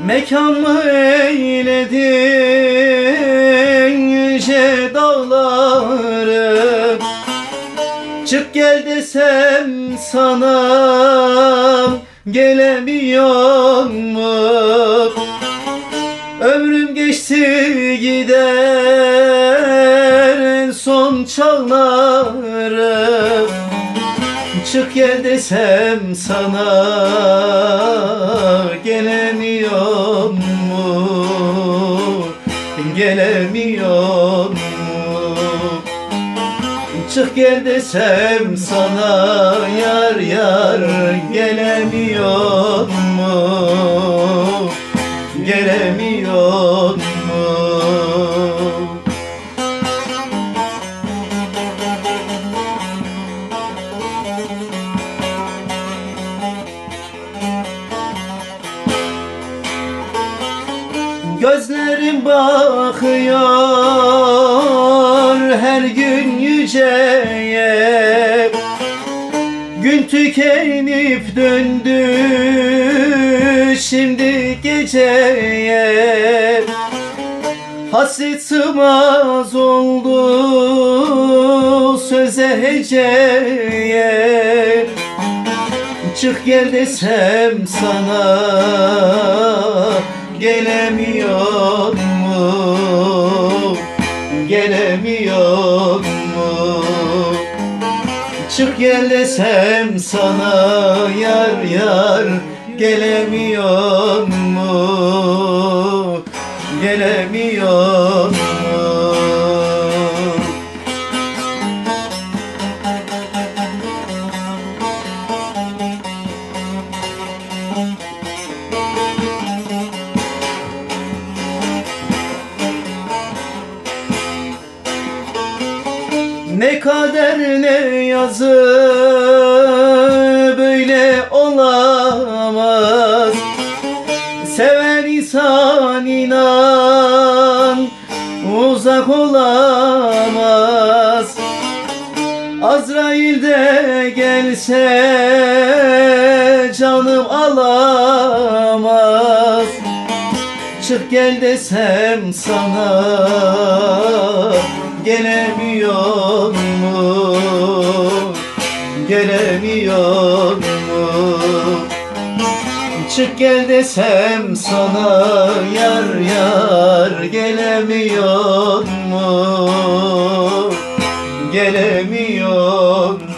Mekan mı eyledin yüce dağları? Çık gel desem sana gelemiyor mu? Ömrüm geçti gider en son çağları. Çık gel desem sana gelemiyor mu? Gelemiyor mu? Çık gel desem sana yar yar gelemiyor mu? Gelemiyor mu? Gözlerim bakıyor her gün yüceye. Gün tükenip döndü şimdi geceye. Hasret sığmaz oldu söze heceye. Çık gel desem sana gelemiyor mu? Gelemiyor mu? Çık gel desem sana yar yar gelemiyor mu? Gelemiyor mu? Ne kader ne yazı böyle olamaz. Seven insan inan uzak olamaz. Azrail de gelse canım alamaz. Çık gel desem sana gelemiyor mu? Gelemiyor mu? Çık gel desem sana yar yar gelemiyor mu? Gelemiyor mu?